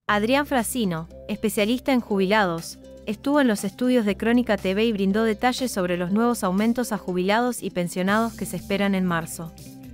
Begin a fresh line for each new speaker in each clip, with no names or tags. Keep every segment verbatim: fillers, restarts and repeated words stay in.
Adrián Frasino, especialista en jubilados, estuvo en los estudios de Crónica T V y brindó detalles sobre los nuevos aumentos a jubilados y pensionados que se esperan en marzo.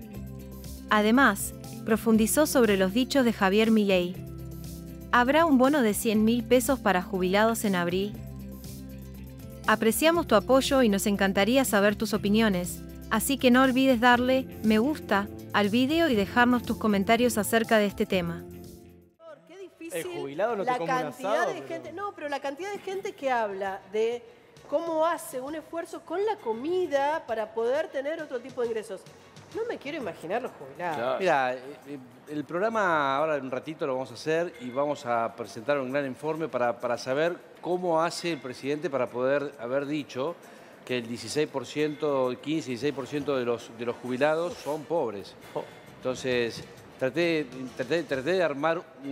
Además, profundizó sobre los dichos de Javier Milei. ¿Habrá un bono de cien mil pesos para jubilados en abril? Apreciamos tu apoyo y nos encantaría saber tus opiniones, así que no olvides darle me gusta al video y dejarnos tus comentarios acerca de este tema.
Qué difícil.
El jubilado no te
la
come un
cantidad
asado,
de
pero...
gente, no, pero la cantidad de gente que habla de cómo hace un esfuerzo con la comida para poder tener otro tipo de ingresos. No me quiero imaginar los jubilados.
Claro.
Mira, el programa ahora en un ratito lo vamos a hacer y vamos a presentar un gran informe para, para saber cómo hace el presidente para poder haber dicho que el dieciséis por ciento, quince, dieciséis por ciento de los, de los jubilados son pobres. Entonces, traté, traté, traté de armar un,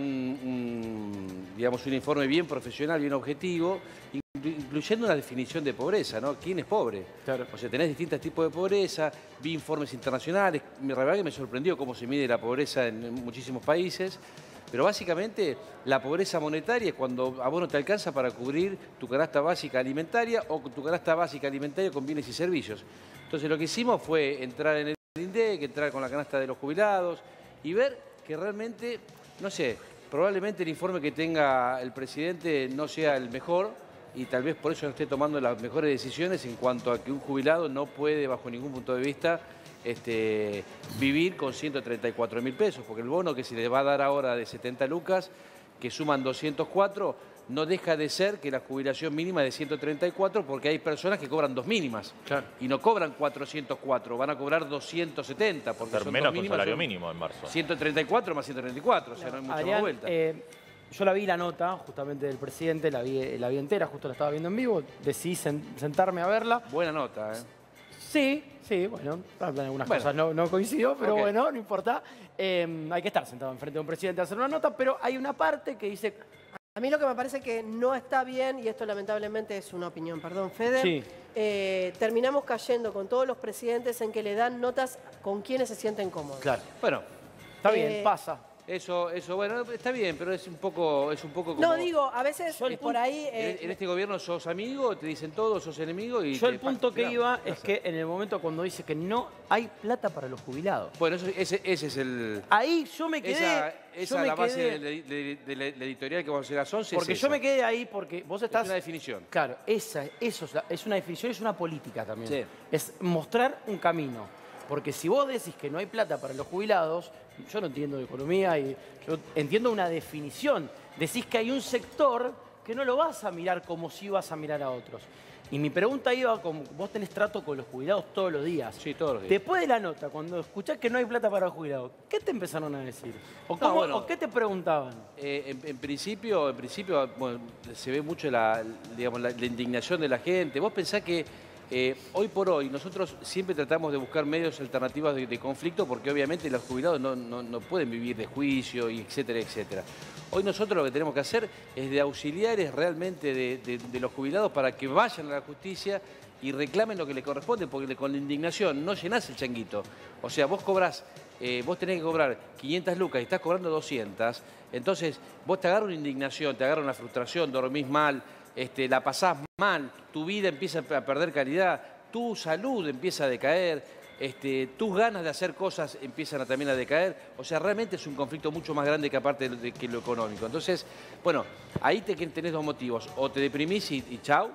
un, digamos, un informe bien profesional, bien objetivo, incluyendo una definición de pobreza, ¿no? ¿Quién es pobre?
Claro.
O sea, tenés distintos tipos de pobreza, vi informes internacionales, la verdad que me sorprendió cómo se mide la pobreza en muchísimos países, pero básicamente la pobreza monetaria es cuando a vos no te alcanza para cubrir tu canasta básica alimentaria o tu canasta básica alimentaria con bienes y servicios. Entonces lo que hicimos fue entrar en el INDEC, entrar con la canasta de los jubilados y ver que realmente, no sé, probablemente el informe que tenga el presidente no sea el mejor, y tal vez por eso no esté tomando las mejores decisiones en cuanto a que un jubilado no puede, bajo ningún punto de vista, este, vivir con ciento treinta y cuatro mil pesos, porque el bono que se le va a dar ahora de setenta lucas, que suman doscientos cuatro, no deja de ser que la jubilación mínima es de ciento treinta y cuatro, porque hay personas que cobran dos mínimas.
Claro.
Y no cobran cuatrocientos cuatro, van a cobrar doscientos setenta, porque
Ser
son
menos
dos
que un
mínimas,
salario
son
mínimo en marzo.
ciento treinta y cuatro más ciento treinta y cuatro, o sea, no hay mucha más
Adrián,
vuelta.
eh, yo la vi la nota justamente del presidente, la vi, la vi entera, justo la estaba viendo en vivo, decidí sen- sentarme a verla.
Buena nota, ¿eh?
Sí, sí, bueno, en algunas
Bueno.
cosas no, no coincidió, pero
Ok.
bueno, no importa. Eh, hay que estar sentado enfrente de un presidente a hacer una nota, pero hay una parte que dice...
A mí lo que me parece que no está bien, y esto lamentablemente es una opinión, perdón, Fede,
Sí.
eh, terminamos cayendo con todos los presidentes en que le dan notas con quienes se sienten cómodos.
Claro,
Bueno,
está
Eh,
bien, pasa.
eso, eso, bueno, está bien, pero es un poco, es un poco como...
No, digo, a veces
Yo el
eh, por
punto-
ahí... eh,
En, en este gobierno sos amigo, te dicen todo, sos enemigo y...
Yo
te-
el punto que
te-
iba es que en el momento cuando dice que no hay plata para los jubilados.
Bueno, eso- ese, ese es el...
Ahí yo me quedé...
Esa,
yo
esa
me
es la base
quedé-
de, de- de la, la editorial que vamos a hacer a las once.
Porque
es
yo
esa.
me quedé ahí porque vos estás...
Es una definición.
Claro, esa, eso es, la- es una definición, es una política también.
Sí.
Es mostrar un camino. Porque si vos decís que no hay plata para los jubilados, yo no entiendo de economía y yo entiendo una definición. Decís que hay un sector que no lo vas a mirar como si vas a mirar a otros. Y mi pregunta iba como, vos tenés trato con los jubilados todos los días.
Sí, todos los días.
Después de la nota, cuando escuchás que no hay plata para los jubilados, ¿qué te empezaron a decir? ¿O,
No,
cómo-
bueno.
o qué te preguntaban?
Eh, en, en principio, en principio bueno, se ve mucho la, digamos, la, la indignación de la gente. Vos pensás que eh, hoy por hoy nosotros siempre tratamos de buscar medios alternativos de, de conflicto porque obviamente los jubilados no, no, no pueden vivir de juicio, y etcétera, etcétera. Hoy nosotros lo que tenemos que hacer es de auxiliares realmente de, de, de los jubilados para que vayan a la justicia y reclamen lo que les corresponde, porque con la indignación no llenás el changuito. O sea, vos cobrás, eh, vos tenés que cobrar quinientas lucas y estás cobrando doscientas, entonces vos te agarra una indignación, te agarra una frustración, dormís mal, este, la pasás mal, tu vida empieza a perder calidad, tu salud empieza a decaer, este, tus ganas de hacer cosas empiezan a, también a decaer. O sea, realmente es un conflicto mucho más grande que aparte de, de que lo económico. Entonces, bueno, ahí te, tenés dos motivos. O te deprimís y, y chau,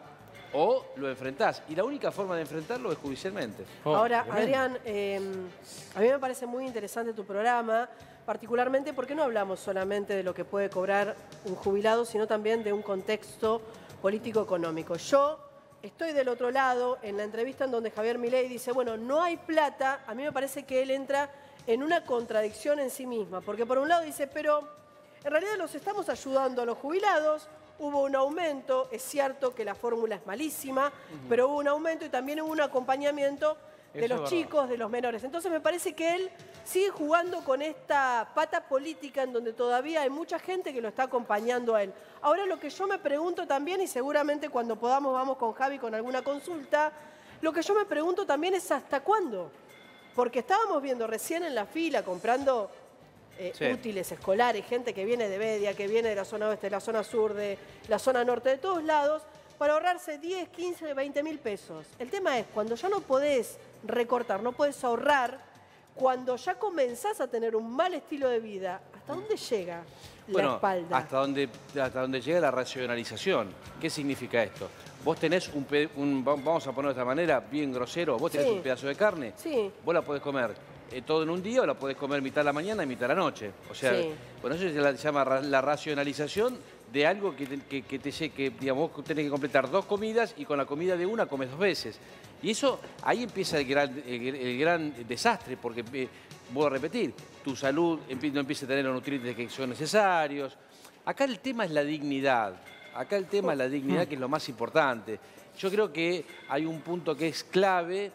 o lo enfrentás. Y la única forma de enfrentarlo es judicialmente.
Oh,
Ahora,
tremendo.
Adrián, eh, a mí me parece muy interesante tu programa, particularmente porque no hablamos solamente de lo que puede cobrar un jubilado, sino también de un contexto político-económico. Yo estoy del otro lado, en la entrevista en donde Javier Milei dice, bueno, no hay plata, a mí me parece que él entra en una contradicción en sí misma, porque por un lado dice, pero en realidad los estamos ayudando a los jubilados, hubo un aumento, es cierto que la fórmula es malísima, uh-huh. pero hubo un aumento y también hubo un acompañamiento de
Eso
los
es
chicos,
verdad.
de los menores. Entonces me parece que él sigue jugando con esta pata política en donde todavía hay mucha gente que lo está acompañando a él. Ahora lo que yo me pregunto también, y seguramente cuando podamos vamos con Javi con alguna consulta, lo que yo me pregunto también es hasta cuándo. Porque estábamos viendo recién en la fila comprando eh,
Sí.
útiles escolares, gente que viene de Bedia, que viene de la zona oeste, de la zona sur, de la zona norte, de todos lados, para ahorrarse diez, quince, veinte mil pesos. El tema es, cuando ya no podés recortar, no podés ahorrar, cuando ya comenzás a tener un mal estilo de vida, ¿hasta dónde llega
Bueno,
la espalda?
hasta donde, hasta donde llega la racionalización. ¿Qué significa esto? Vos tenés un, pe- un- va- vamos a ponerlo de esta manera, bien grosero, vos tenés
Sí.
un pedazo de carne,
Sí.
vos la podés comer eh, todo en un día o la podés comer mitad a la mañana y mitad a la noche. O sea,
Sí.
bueno, eso se la- se llama ra- la racionalización de algo que, te, que, que te lle- que, digamos, vos tenés que completar dos comidas y con la comida de una comes dos veces. Y eso, ahí empieza el gran, el, el gran desastre, porque, eh, voy a repetir, tu salud empie- no empieza a tener los nutrientes que son necesarios. Acá el tema es la dignidad. Acá el tema es la dignidad, que es lo más importante. Yo creo que hay un punto que es clave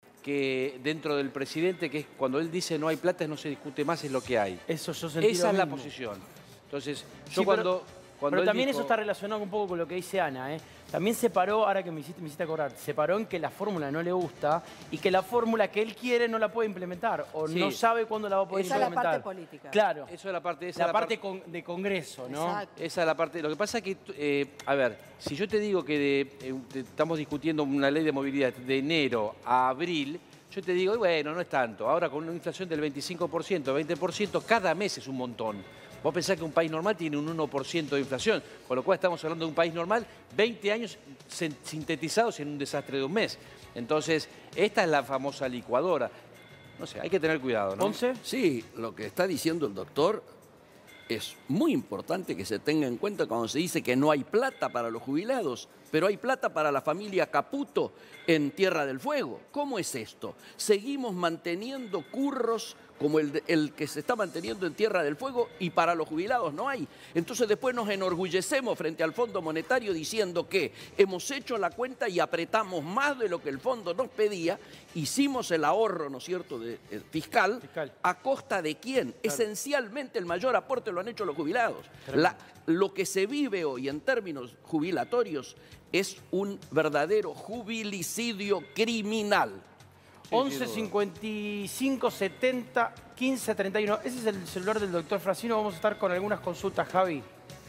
que dentro del presidente, que es cuando él dice no hay plata, no se discute más, es lo que hay.
Eso yo sentí
Esa
lo
es la
mismo.
posición. Entonces, yo
Sí,
cuando...
pero,
cuando
pero
él
también
dijo-
eso está relacionado un poco con lo que dice Ana, ¿eh? También se paró, ahora que me hiciste, me hiciste acordar, se paró en que la fórmula no le gusta y que la fórmula que él quiere no la puede implementar o
Sí.
no sabe cuándo la va a poder
Esa es la
implementar.
parte política.
Claro.
Eso es la parte... Esa
La,
es la
parte con- de Congreso, ¿no?
Exacto.
Esa es la parte. Lo que pasa es que, eh, a ver, si yo te digo que de, eh, te- estamos discutiendo una ley de movilidad de enero a abril, yo te digo, bueno, no es tanto. Ahora con una inflación del veinticinco por ciento, veinte por ciento, cada mes es un montón. Vos pensás que un país normal tiene un uno por ciento de inflación, con lo cual estamos hablando de un país normal, veinte años sen- sintetizados en un desastre de un mes. Entonces, esta es la famosa licuadora. No sé, hay que tener cuidado, ¿no?
¿Once?
Sí, lo que está diciendo el doctor es muy importante que se tenga en cuenta cuando se dice que no hay plata para los jubilados, pero hay plata para la familia Caputo en Tierra del Fuego. ¿Cómo es esto? Seguimos manteniendo curros como el, de- el que se está manteniendo en Tierra del Fuego y para los jubilados no hay. Entonces después nos enorgullecemos frente al Fondo Monetario diciendo que hemos hecho la cuenta y apretamos más de lo que el fondo nos pedía, hicimos el ahorro, ¿no es cierto?, de, eh, fiscal,
Fiscal.
¿a costa de quién? Esencialmente el mayor aporte lo han hecho los jubilados. La- lo que se vive hoy en términos jubilatorios es un verdadero jubilicidio criminal.
once cincuenta y cinco setenta quince treinta y uno. Ese es el celular del doctor Frasino. Vamos a estar con algunas consultas, Javi.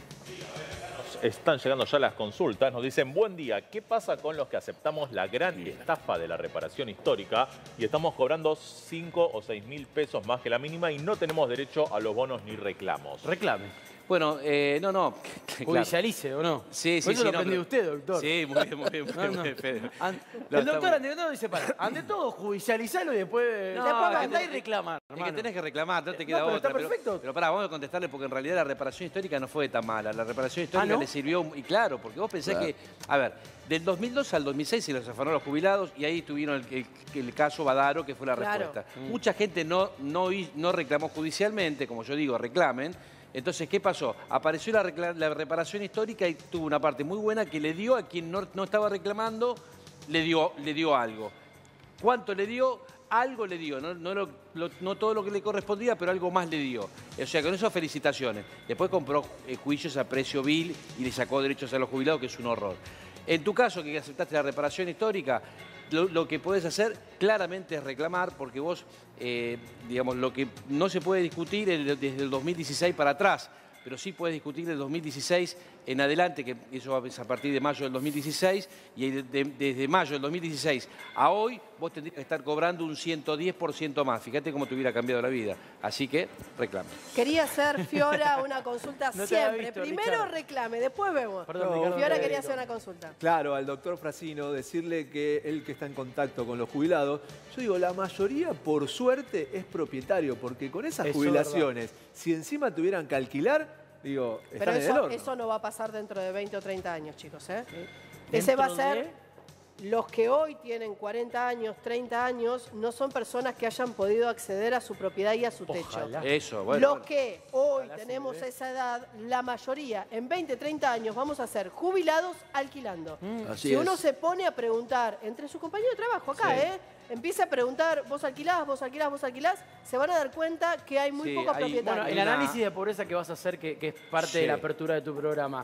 Están llegando ya las consultas. Nos dicen, buen día, ¿qué pasa con los que aceptamos la gran estafa de la reparación histórica y estamos cobrando cinco o seis mil pesos más que la mínima y no tenemos derecho a los bonos ni reclamos?
Reclame.
Bueno, eh, no, no. claro.
Judicialice, ¿o no?
Sí, sí,
Por eso
sí,
lo
no,
aprendió
pero-
usted, doctor.
Sí, muy bien, muy bien, muy
No,
bien,
no.
muy bien, Fede.
An-
No,
el
está
doctor
muy
ante todo dice, para, ante todo, judicializalo y después,
No,
después
es que
andá y
tenés-
reclamar.
Es que
hermano.
tenés que reclamar, no te
No,
queda
pero está
otra.
perfecto.
Pero, pará, vamos a contestarle porque en realidad la reparación histórica no fue tan mala. La reparación histórica
¿Ah, no?
le sirvió, y claro, porque vos pensás
Claro.
que, a ver, del dos mil dos al dos mil seis se los afanó los jubilados y ahí tuvieron el, el- el caso Badaro, que fue la
Claro.
respuesta. Mucha gente no, no, hi- no reclamó judicialmente, como yo digo, reclamen. Entonces, ¿qué pasó? Apareció la, recla- la reparación histórica y tuvo una parte muy buena que le dio a quien no, no estaba reclamando, le dio, le dio algo. ¿Cuánto le dio? Algo le dio, no, no, lo- lo- no todo lo que le correspondía, pero algo más le dio. O sea, con eso felicitaciones. Después compró eh, juicios a precio vil y le sacó derechos a los jubilados, que es un horror. En tu caso, que aceptaste la reparación histórica, lo, lo que puedes hacer claramente es reclamar, porque vos, eh, digamos, lo que no se puede discutir es de- desde el dos mil dieciséis para atrás, pero sí puedes discutir del dos mil dieciséis en adelante, que eso va a partir de mayo del dos mil dieciséis, y de- de- desde mayo del dos mil dieciséis a hoy vos tendrías que estar cobrando un ciento diez por ciento más. Fíjate cómo te hubiera cambiado la vida. Así que reclame.
Quería hacer, Fiora, una consulta
No te había
siempre.
visto,
Primero
Richard.
reclame, después vemos.
Perdón,
No,
Ricardo,
Fiora
te-
quería hacer una consulta.
Claro, al doctor Frasino, decirle que él que está en contacto con los jubilados, yo digo, la mayoría, por suerte, es propietario, porque con esas
Eso es
jubilaciones, si encima tuvieran que alquilar, digo,
Pero
están en el
eso,
horno.
eso no va a pasar dentro de veinte o treinta años, chicos. ¿eh?
¿Dentro
Ese va a ser...
de?
Los que hoy tienen cuarenta años, treinta años, no son personas que hayan podido acceder a su propiedad y a su techo.
Ojalá.
Eso, bueno.
Los que hoy
Ojalá se
tenemos
me dé.
esa edad, la mayoría, en veinte, treinta años, vamos a ser jubilados alquilando.
Así
si uno
es.
se pone a preguntar entre sus compañeros de trabajo acá,
Sí.
¿eh? Empieza a preguntar, vos alquilás, vos alquilás, vos alquilás, se van a dar cuenta que hay muy
Sí,
pocos
hay-
propietarios.
Bueno, el
Una-
análisis de pobreza que vas a hacer, que, que es parte
Sí.
de la apertura de tu programa,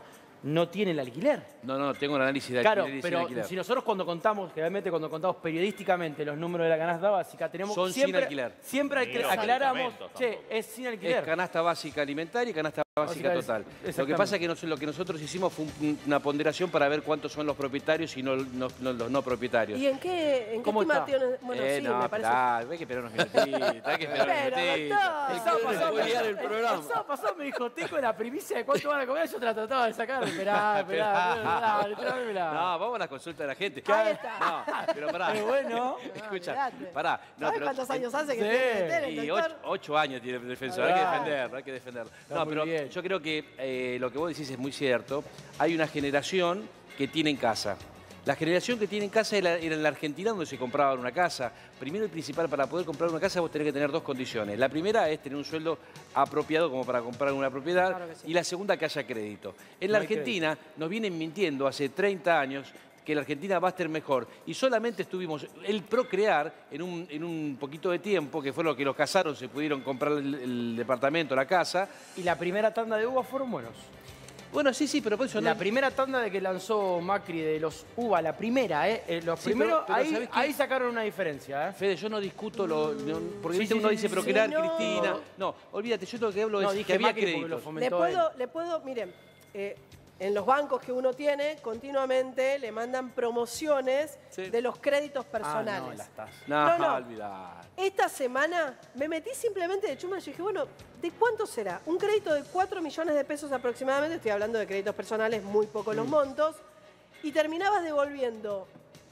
no tiene el alquiler.
No, no, tengo el análisis de
Claro,
alquiler y sin
pero
alquiler.
si nosotros cuando contamos, generalmente cuando contamos periodísticamente los números de la canasta básica, tenemos
Son
siempre,
sin alquiler.
Siempre
Ni
acl-
los
aclaramos,
medicamentos
che,
tampoco.
es sin alquiler.
Es canasta básica alimentaria y canasta básica
Básica es-
total. Lo que
exactamente.
pasa es que nos- lo que nosotros hicimos fue un- una ponderación para ver cuántos son los propietarios y no, no- no- los no propietarios.
¿Y en qué, en qué
¿Cómo está?
estimaciones? Bueno,
eh,
sí,
no,
me parece.
esperá, hay que esperar unos minutitos, hay que esperar unos
Pero,
minutitos.
doctor.
El sábado pasado,
spoilear el programa.
el sábado pasado me dijo, tengo la primicia de cuánto van a comer, yo te la trataba de sacar. Esperá, esperá, esperá, esperá, esperá.
No, vamos a la consulta de la gente.
Ahí está.
No, pero pará.
Pero bueno.
Escucha,
olvidate.
pará. No,
¿Sabes
pero-
cuántos años hace que
Sí.
tiene que tener el
Y
doctor?
ocho, ocho años tiene el defensor, hay que
Claro.
defenderlo, hay que defenderlo.
Está
No,
muy
pero
bien.
yo creo que eh, lo que vos decís es muy cierto. Hay una generación que tiene en casa. La generación que tiene en casa era, era en la Argentina donde se compraba una casa. Primero y principal, para poder comprar una casa vos tenés que tener dos condiciones. La primera es tener un sueldo apropiado como para comprar una propiedad.
Claro que sí.
Y la segunda, que haya crédito. En la
No hay
Argentina nos vienen mintiendo hace treinta años que la Argentina va a estar mejor. Y solamente estuvimos el procrear en un, en un poquito de tiempo, que fue lo que los casaron, se pudieron comprar el, el departamento, la casa.
Y la primera tanda de uvas fueron buenos.
Bueno, sí, sí, pero por eso
La
no...
primera tanda de que lanzó Macri de los uva, la primera, ¿eh? Eh, los
Sí,
primeros,
pero- pero
ahí,
¿sabés qué?
ahí sacaron una diferencia, ¿eh?
Fede, yo no discuto lo... no- porque
Sí,
viste,
sí,
uno
sí,
dice
sí,
procrear,
sí, no.
Cristina... No, olvídate, yo lo que hablo
No,
es
dije
que había
Macri porque lo
créditos.
Le
fomentó él.
puedo, le puedo, miren, eh, en los bancos que uno tiene, continuamente le mandan promociones
Sí.
de los créditos
Ah,
personales.
no, las tasas.
No,
No, no.
olvidar.
Esta semana me metí simplemente de chuma y dije, bueno, ¿de cuánto será? Un crédito de cuatro millones de pesos aproximadamente, estoy hablando de créditos personales, muy pocos
Mm.
los montos, y terminabas devolviendo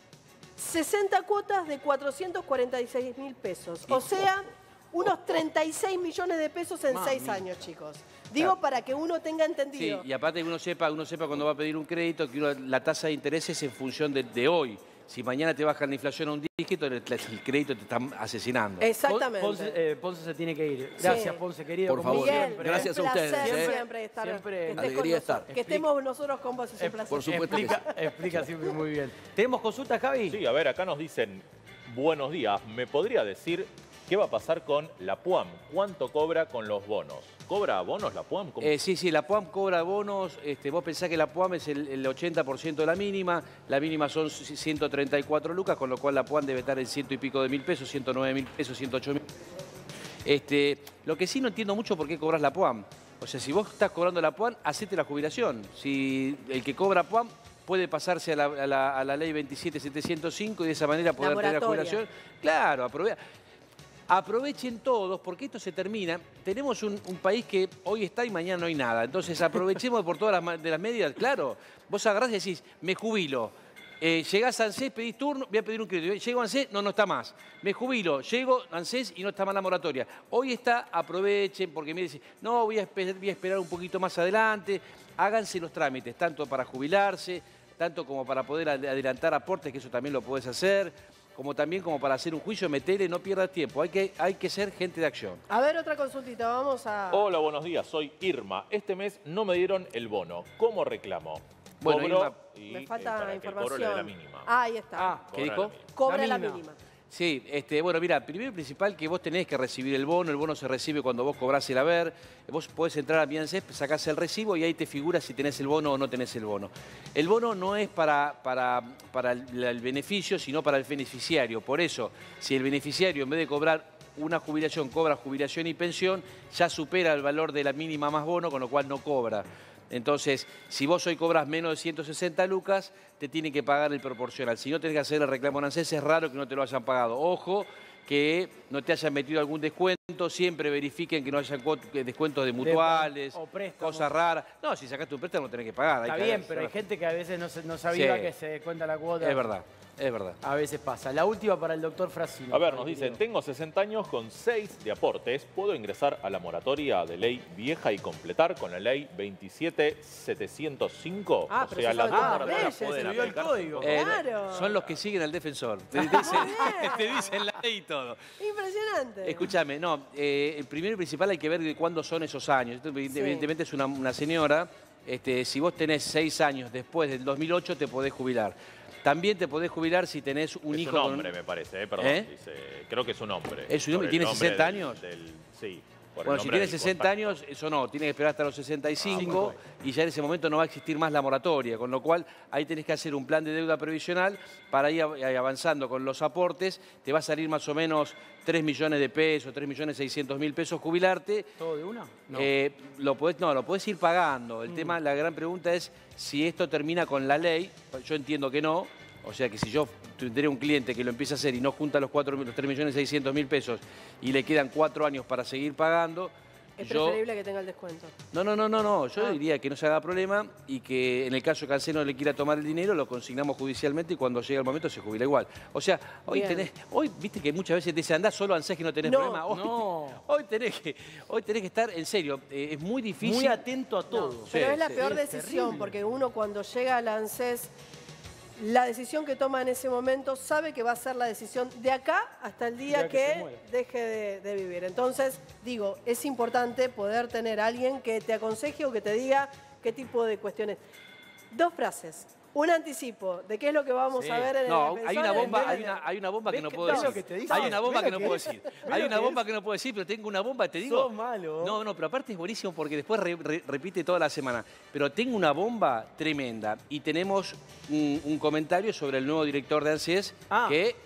sesenta cuotas de cuatrocientos cuarenta y seis mil pesos. O sea, unos treinta y seis millones de pesos en
Mami.
seis años, chicos. Digo para que uno tenga
Sí,
entendido.
y aparte que uno sepa, uno sepa cuando va a pedir un crédito que uno- la tasa de interés es en función de, de hoy. Si mañana te baja la inflación a un dígito, el, el crédito te está asesinando.
Exactamente.
Ponce, eh, Ponce se tiene que ir. Gracias,
Sí.
Ponce, querido.
Por
como
favor.
Miguel,
siempre.
Gracias
un
a ustedes,
placer
¿eh?
siempre estar,
Siempre
que estés con
alegría
nosotros.
estar.
Que estemos nosotros con vos es un placer.
Por supuesto que
Explica, explica siempre muy bien. ¿Tenemos consultas, Javi?
Sí, a ver, acá nos dicen, buenos días, ¿me podría decir qué va a pasar con la P U A M? ¿Cuánto cobra con los bonos? ¿Cobra bonos la P U A M? ¿Cómo?
Eh, sí, sí, la P U A M cobra bonos. Este, vos pensás que la P U A M es el, el ochenta por ciento de la mínima. La mínima son ciento treinta y cuatro lucas, con lo cual la P U A M debe estar en ciento y pico de mil pesos, ciento nueve mil pesos, ciento ocho mil. Este, lo que sí no entiendo mucho por qué cobras la P U A M. O sea, si vos estás cobrando la P U A M, hacete la jubilación. Si el que cobra P U A M puede pasarse a la, a la- a la ley veintisiete setecientos cinco y de esa manera poder tener la
moratoria.
jubilación. Claro, aprovecha. Aprovechen todos, porque esto se termina. Tenemos un, un país que hoy está y mañana no hay nada. Entonces aprovechemos por todas las, ma- de las medidas. Claro, vos agarrás y decís, me jubilo. Eh, llegás a ANSES, pedís turno, voy a pedir un crédito. Llego a ANSES, no, no está más. Me jubilo, llego a ANSES y no está más la moratoria. Hoy está, aprovechen, porque me dicen, no, voy a, esper- voy a esperar un poquito más adelante. Háganse los trámites, tanto para jubilarse, tanto como para poder ad- adelantar aportes, que eso también lo podés hacer, como también como para hacer un juicio, metele, no pierdas tiempo. Hay que, hay que ser gente de acción.
A ver, otra consultita, vamos a...
Hola, buenos días, soy Irma. Este mes no me dieron el bono. ¿Cómo reclamo?
Bueno,
Cobro
Irma,
y,
Me
eh,
falta
para que el cobro
información.
le dé la mínima.
Ah, ahí está.
Ah,
¿qué
Cobra
dijo?
la mínima.
Cobra
la
la
mínima.
mínima.
Sí, este, bueno, mira, primero y principal que vos tenés que recibir el bono, el bono se recibe cuando vos cobrás el haber, vos podés entrar a Biancés, sacás el recibo y ahí te figura si tenés el bono o no tenés el bono. El bono no es para, para, para el, el beneficio, sino para el beneficiario. Por eso, si el beneficiario en vez de cobrar una jubilación, cobra jubilación y pensión, ya supera el valor de la mínima más bono, con lo cual no cobra. Entonces, si vos hoy cobras menos de ciento sesenta lucas, te tienen que pagar el proporcional. Si no tenés que hacer el reclamo en ANSES, es raro que no te lo hayan pagado. Ojo, que no te hayan metido algún descuento, siempre verifiquen que no hayan cuot- descuentos de mutuales,
o préstamos.
cosas raras. No, si sacaste un préstamo no tenés que pagar. hay
Está
que-
bien, pero hay gente que a veces no, se- no sabía
Sí.
que se cuenta la cuota.
Es verdad, es verdad.
A veces pasa. La última para el doctor Frasino.
A ver, nos dicen, tengo sesenta años con seis de aportes. ¿Puedo ingresar a la moratoria de ley vieja y completar con la ley veintisiete setecientos cinco?
Ah,
o
pero
sea,
se
las
sabe
dos
todo.
moratorias
Ah, ves,
pueden
se vio el
aplicarse.
código.
Eh,
Claro.
Son los que siguen al defensor. Te, te dicen, te dicen la ley y todo.
Impresionante.
Escúchame, no, eh, el primero y principal hay que ver de cuándo son esos años. Esto, evidentemente es una, una señora, este, si vos tenés seis años después del dos mil ocho te podés jubilar. También te podés jubilar si tenés un
Es
hijo
un
con-
hombre, me parece, eh, perdón.
¿Eh?
dice, creo que es un hombre.
¿Es un hombre?
Por el
¿Tiene
nombre
sesenta
del-
años?
del- sí. Por el
Bueno, si
nombre
tiene
del
sesenta
contacto.
años, eso no, tiene que esperar hasta los sesenta y cinco
Ah,
y ya en ese momento no va a existir más la moratoria, con lo cual ahí tenés que hacer un plan de deuda previsional para ir avanzando con los aportes. Te va a salir más o menos tres millones de pesos, tres millones seiscientos mil pesos jubilarte.
¿Todo de una? No.
Eh, lo podés, no, lo podés ir pagando. El mm. tema, la gran pregunta es si esto termina con la ley. Yo entiendo que no. O sea que si yo tendré un cliente que lo empieza a hacer y no junta los, cuatro, los tres millones seiscientos mil pesos y le quedan cuatro años para seguir pagando...
Es
yo...
preferible que tenga el descuento.
No, no, no, no, no. Yo
ah.
diría que no se haga problema y que en el caso que Canceno le quiera tomar el dinero, lo consignamos judicialmente y cuando llegue el momento se jubila igual. O sea, hoy
Bien.
tenés, hoy viste que muchas veces te dicen, andá solo ANSES que no tenés
no,
problema. Hoy,
no.
hoy, tenés que, hoy tenés que estar en serio. Eh, es muy difícil.
Muy atento a todo.
No, pero
Sí,
es la
sí,
peor
es
decisión,
terrible.
porque uno cuando llega al ANSES, la decisión que toma en ese momento sabe que va a ser la decisión de acá hasta el día
Ya que se
que,
muera.
deje de, de vivir. Entonces, digo, es importante poder tener a alguien que te aconseje o que te diga qué tipo de cuestiones. Dos frases. Un anticipo de qué es lo que vamos
Sí.
a ver en
No,
el
hay una bomba,
defensor.
hay una, hay una bomba que
¿Ves
no
que-
puedo
ves
decir.
lo que te dice?
Hay una bomba
¿Ves
que
lo
no
que
puedo
es?
decir.
¿Ves
Hay
lo
una
que
bomba
es?
que no puedo decir, pero tengo una bomba, te digo.
Sos malo.
No, no, pero aparte es buenísimo porque después re- re- repite toda la semana. Pero tengo una bomba tremenda y tenemos un, un comentario sobre el nuevo director de ANSES
Ah.
que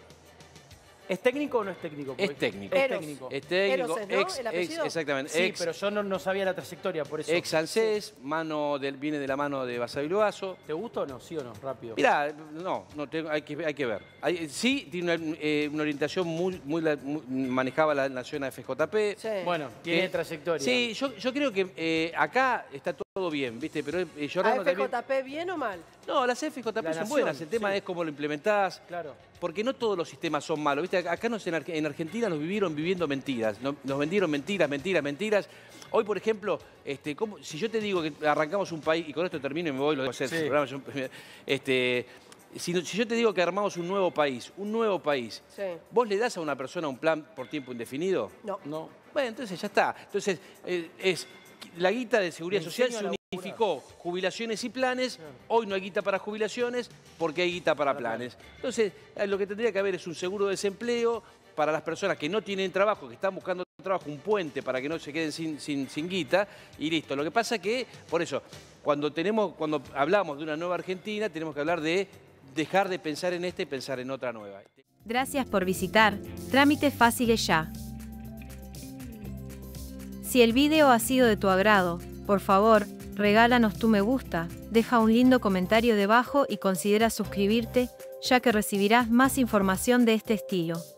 ¿Es técnico o no es técnico?
Es
Porque-
técnico.
Es
Eros.
técnico.
es técnico,
Eros es, ¿no?
ex,
¿El
ex,
apellido?
exactamente,
Sí,
ex,
pero yo no, no sabía la trayectoria, por eso.
ex ANSES, mano del, viene de la mano de Basavilbaso.
¿Te gusta o no? ¿Sí o no? Rápido.
Mirá, no, no tengo- hay, que, hay que ver. Hay- sí, tiene una, eh, una orientación muy, muy, la- muy- manejaba la nación a F J P.
Sí.
Bueno, tiene
Que-
trayectoria.
Sí, yo, yo creo que eh, acá está todo bien, ¿viste? Pero eh,
¿A
Giordano
F
también...
J P bien o mal?
No, las F J P
La
son
nación,
buenas. El tema
sí.
es cómo lo implementás.
Claro.
Porque no todos los sistemas son malos. ¿Viste? Acá nos, en, Ar- en Argentina nos vivieron viviendo mentiras. Nos, nos vendieron mentiras, mentiras, mentiras. Hoy, por ejemplo, este, ¿cómo- si yo te digo que arrancamos un país, y con esto termino y me voy, lo dejo hacer,
Sí.
el programa, yo- este, si, no- si yo te digo que armamos un nuevo país, un nuevo país,
Sí.
¿vos le das a una persona un plan por tiempo indefinido?
No.
No.
Bueno, entonces ya está. Entonces, eh, es la guita de seguridad
Me
social
enseño a
se
laburar.
unificó jubilaciones y planes. Hoy no hay guita para jubilaciones porque hay guita para planes. Entonces, eh, lo que tendría que haber es un seguro de desempleo para las personas que no tienen trabajo, que están buscando trabajo, un puente para que no se queden sin, sin, sin guita y listo. Lo que pasa que, por eso, cuando, tenemos, cuando hablamos de una nueva Argentina, tenemos que hablar de dejar de pensar en esta y pensar en otra nueva.
Gracias por visitar Trámites Fáciles Ya. Si el video ha sido de tu agrado, por favor, regálanos tu me gusta, deja un lindo comentario debajo y considera suscribirte, ya que recibirás más información de este estilo.